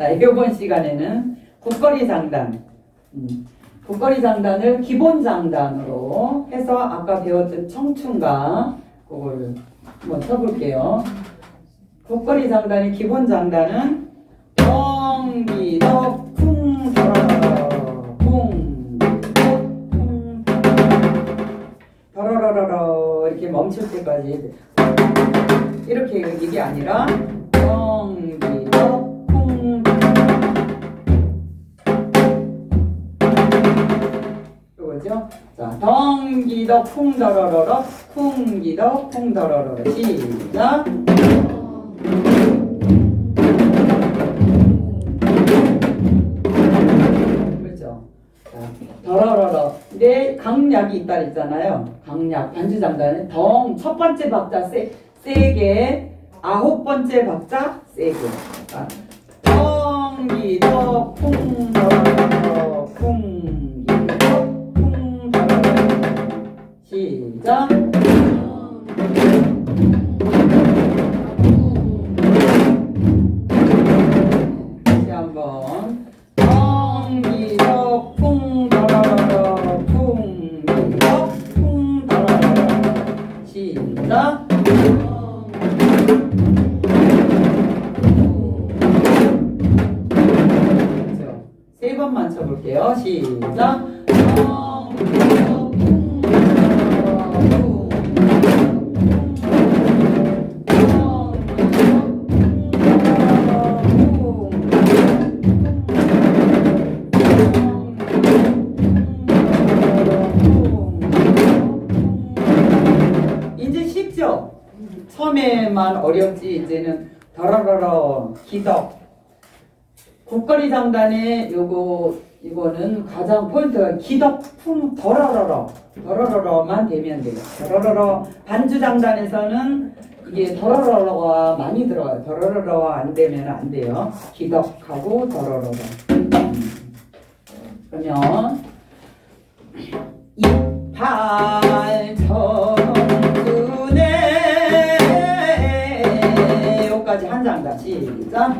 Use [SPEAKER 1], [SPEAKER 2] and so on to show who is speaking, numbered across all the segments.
[SPEAKER 1] 자, 이번 시간에는 국거리 장단. 국거리 장단을 기본 장단으로 해서 아까 배웠던 청춘과 그걸 한번 쳐볼게요. 국거리 장단의 기본 장단은 덩기덕 쿵 더러러러 쿵 더러러러 이렇게 멈출 때까지 이렇게 이게 아니라 덩기덕 쿵 이거죠. 자, 덩기덕 쿵 더러러러 쿵기덕 쿵 더러러러 시작. 그렇죠. 자, 더러러러. 근데 강약이 있다 그랬잖아요. 강약 반주장단은 덩 첫 번째 박자 세게 9번째 박자 세게. 자, 덩기덕 쿵 더러러러 쿵기덕 쿵 더러러러 시작. 다시 한번 덩기덕 쿵 더러러러 쿵기덕 쿵 더러러러 시작. 그렇죠. 세 번만 쳐볼게요. 시작. 이제 쉽죠? 처음에만 어렵지 이제는 더러러러 기덕 국거리 장단에 이거는 가장 포인트가 기덕 품 더러러러만 되면 돼요. 더러러러 반주 장단에서는 이게 더러러러가 많이 들어가요. 더러러러가 안 되면 안 돼요. 기덕하고 더러러러. 그러면 이팔 청순에 여기까지 한 장단 시작.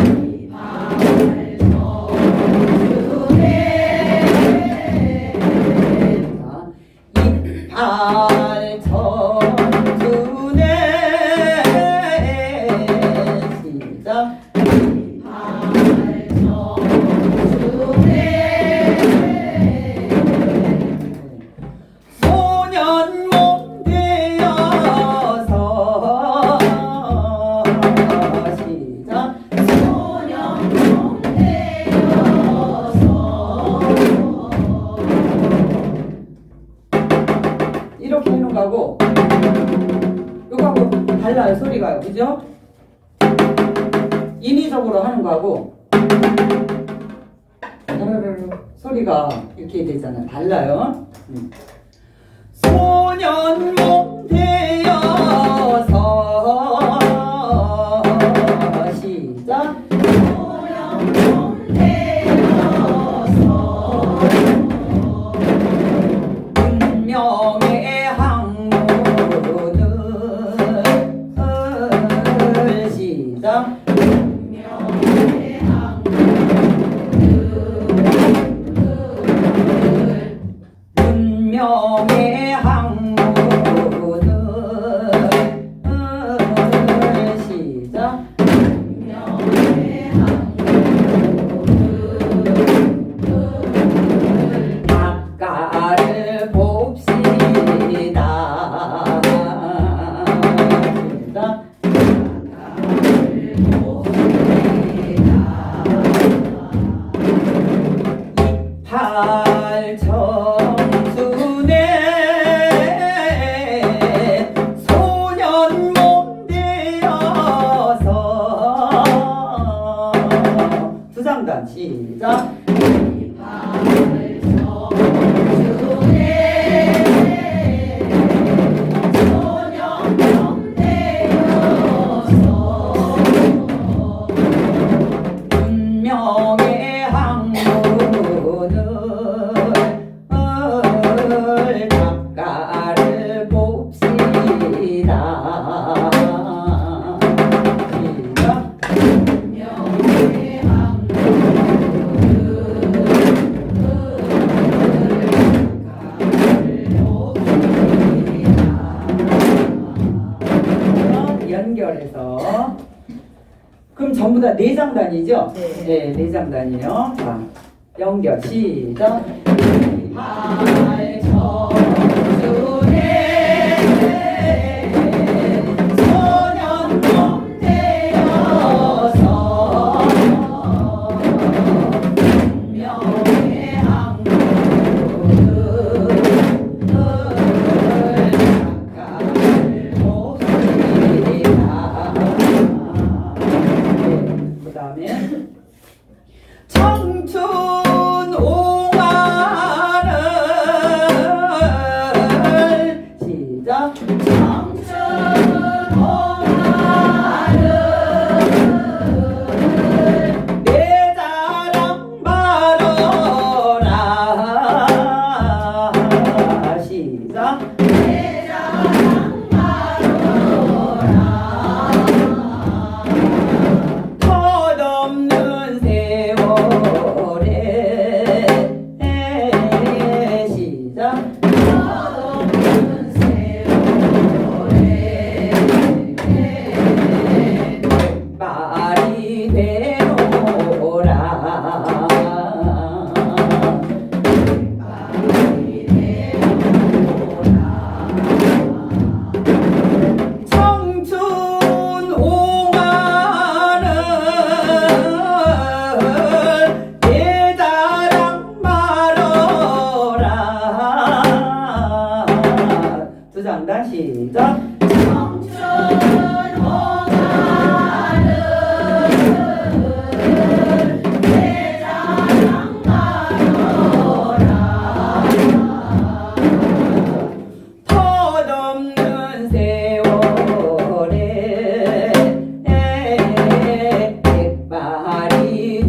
[SPEAKER 1] 이팔 청순에 시작. 소년 몸 되어서 시작. 소년 몸 되어서 이렇게 해놓은 거하고 이거하고 달라요. 소리가요. 그죠? 인위적으로 하는 거하고 소리가 이렇게 되잖아요. 달라요. 소년 몸 되어서 시작. 소년 몸 되어서 운명의 항문을 시작. 운명의 항문을 시작. 아까를 봅시다. 시작. 이팔 청순에 전부 다 내장단이죠?
[SPEAKER 2] 네.
[SPEAKER 1] 네, 내장단이에요. 자, 연결 시작. 청춘 옹알을 시작. 청춘 옹알을 내 자랑 말어라. 시작. 내 자랑 말어라. 덧없는 세월에 시작. 덧없는 세월에 말이 되노라. 말이 되노라. 청춘 옹알을 내 자랑 말어라. 두 장단 시작. 청춘 옹알을 내 자랑 말어라. 덧없는 세월에 백발이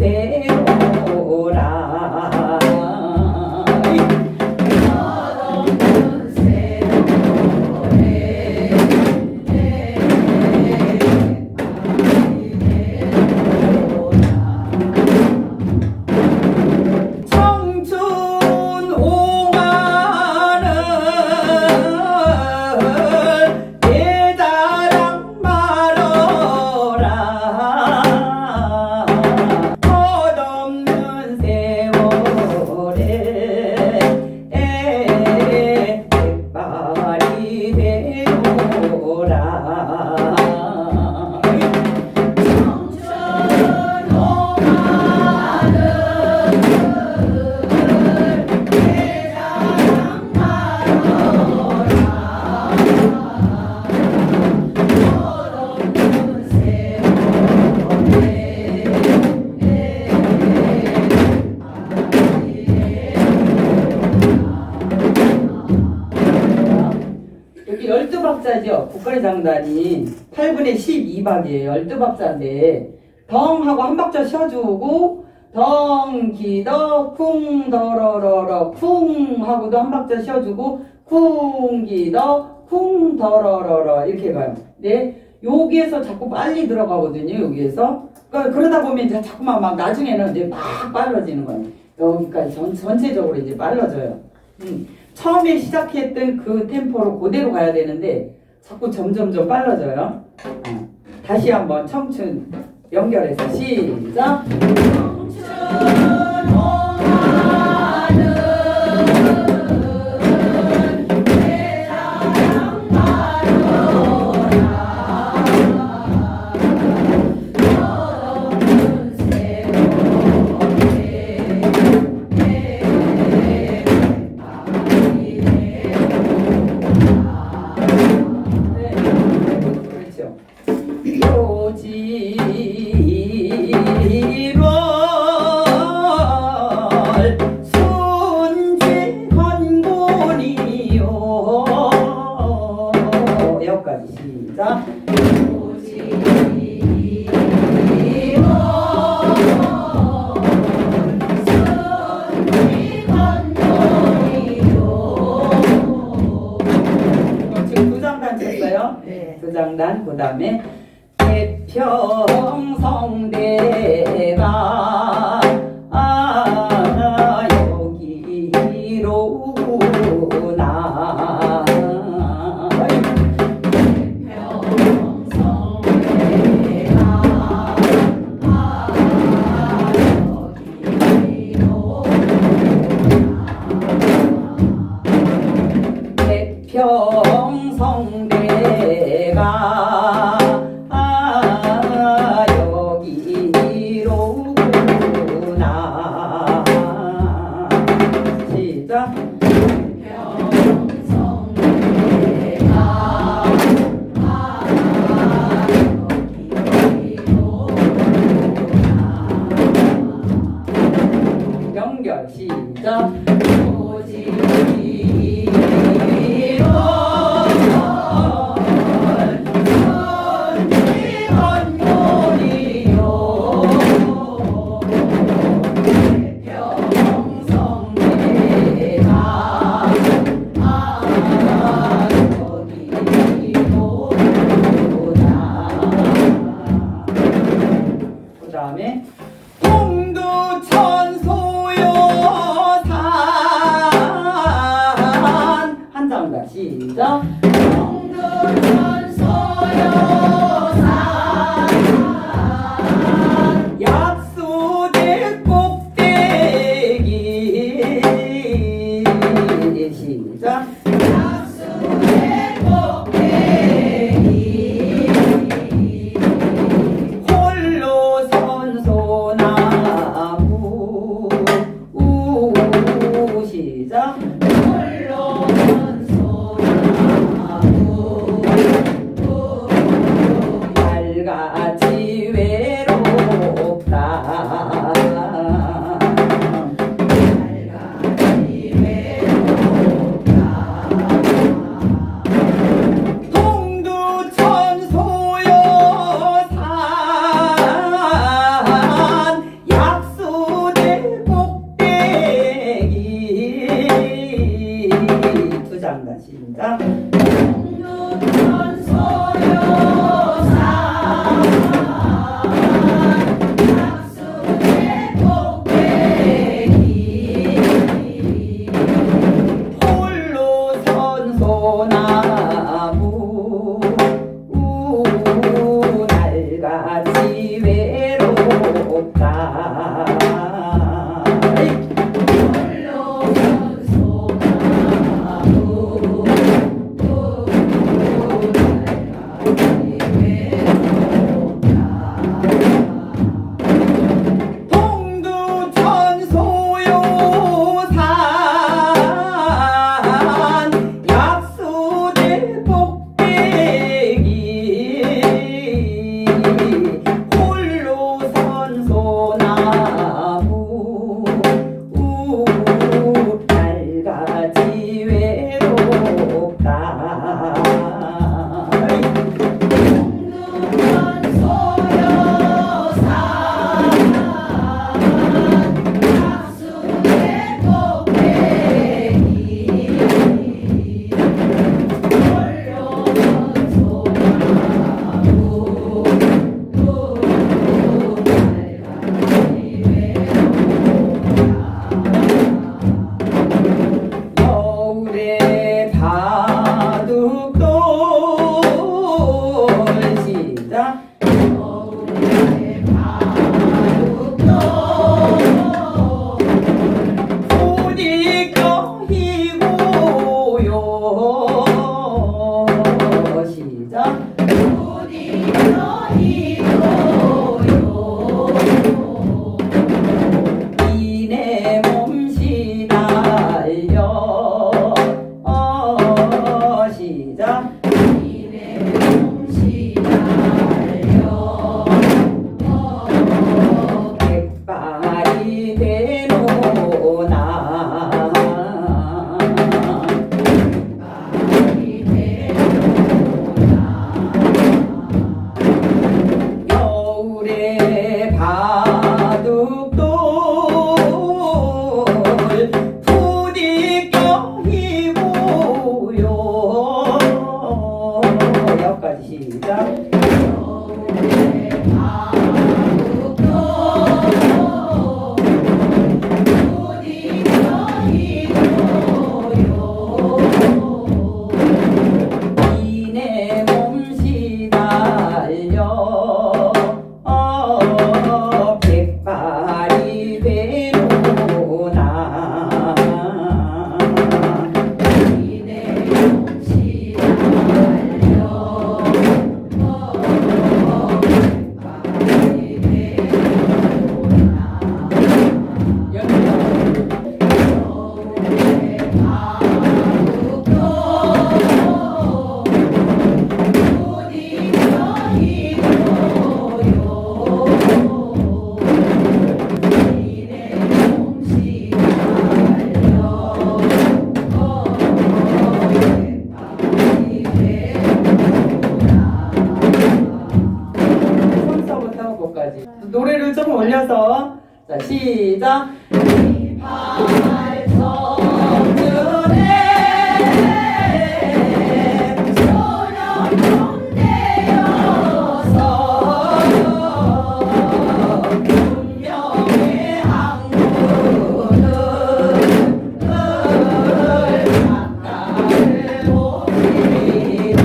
[SPEAKER 1] 되노라. 덧없는 세월에 백발이 되노라. 청춘 옹알을 내 자랑 말어라. 덧없는 세월에 백발이 되노라. 청춘 옹알을 내 자랑 말어라. 덧없는 여기 12박자죠. 국거리 장단이 8분의 12박이에요. 12박자인데 덩하고 한 박자 쉬어주고 덩 기더 쿵 더러러러 쿵 하고도 한 박자 쉬어주고 쿵 기더 쿵 더러러러 이렇게 가요. 네, 여기에서 자꾸 빨리 들어가거든요. 여기에서 그러다 보면 이제 자꾸만 막 나중에는 이제 막 빨라지는 거예요. 여기까지 전체적으로 이제 빨라져요. 처음에 시작했던 그 템포로 그대로 가야 되는데 자꾸 점점점 빨라져요. 다시 한번 청춘 연결해서 시작. 청춘 옹알을 내 자랑 말어라. 덧없는 세월에 백발이 되노라. 그렇죠. 요지롤 순지 건곤이요. 여기까지 시작. 요지롤 순지 건곤이요. 지금 두 장단 쳤어요.
[SPEAKER 2] 네.
[SPEAKER 1] 두 장단. 그 다음에 태평성대가 여기로구나. 태평성대가 평성대가 여기로구나. 시작. 연결 시작. 그 다음에 홍두천소요산 한 장다. 시작. 홍두천소요산 약수대 꼭대기. 시작. 약수대 꼭대기 홀로 선소나무. 시작. 홀로 선소나무 달같이 외롭다. 달같이 외롭다. 홍두천소요산 약수대 꼭대기. 두 장단. 시작. 홍두천소요산 약수대 꼭대기 홀로 선소나무 달같이 외롭다. 홀로 선소나무 홍두천소요산 약수대 꼭대기 홀로 선소나무 달같이 외롭다. 겨울에 바둑돌. 시작. 겨울에 바둑돌 부디껴 희고요. 시작. 부디껴 희고요. 이내 몸시 달려. 시작. 이내 몸시 달려 백발이 되노나. 백발이 되노나. 겨울에 바둑돌 부디껴 희고요. 여기까지. 시작. 겨울에 바둑돌 부디껴 희고요. 이내 몸시 달려 백발이 되노나. 이내 몸시 자, 시작. 발성들의 소년 되어서 운명의 항구를 바다를 보리라.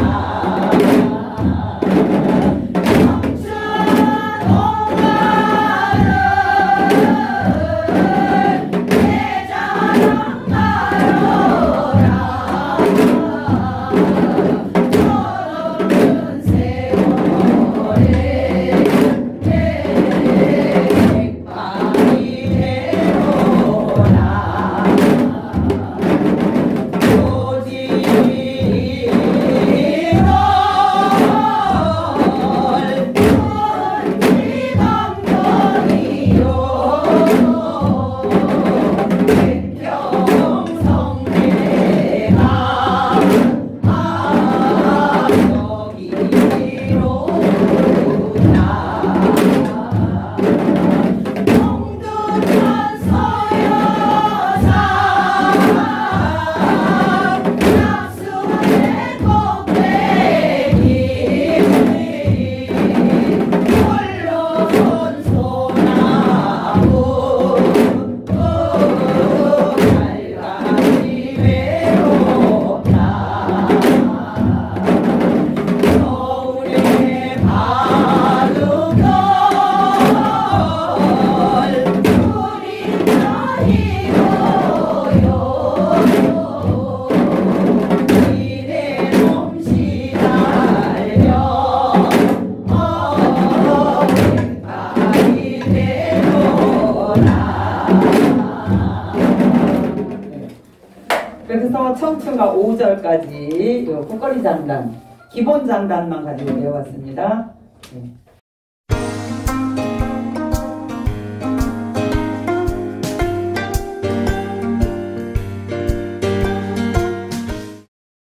[SPEAKER 1] 그래서 청춘과 5절까지 국거리 장단, 기본 장단만 가지고 배워봤습니다. 네.